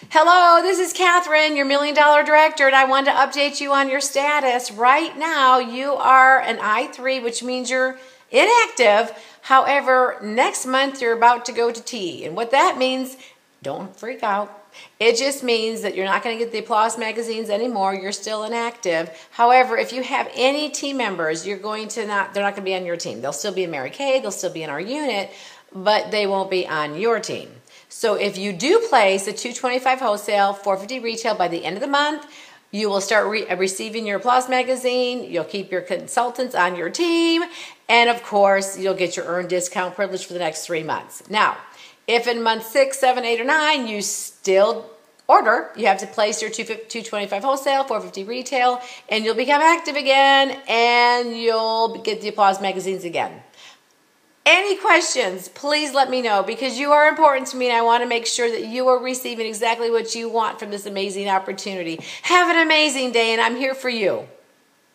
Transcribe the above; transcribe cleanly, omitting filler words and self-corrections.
Hello, this is Catherine, your $1 Million Director, and I wanted to update you on your status. Right now, you are an I3, which means you're inactive. However, next month, you're about to go to T. And what that means, don't freak out. It just means that you're not going to get the Applause magazines anymore. You're still inactive. However, if you have any team members, they're not going to be on your team. They'll still be in Mary Kay, they'll still be in our unit, but they won't be on your team. So if you do place the $225 wholesale, $450 retail by the end of the month, you will start receiving your Applause magazine. You'll keep your consultants on your team. And of course, you'll get your earned discount privilege for the next 3 months. Now, if in month 6, 7, 8, or 9, you still order, you have to place your $225 wholesale, $450 retail, and you'll become active again, and you'll get the Applause magazines again. Any questions, please let me know, because you are important to me and I want to make sure that you are receiving exactly what you want from this amazing opportunity. Have an amazing day, and I'm here for you.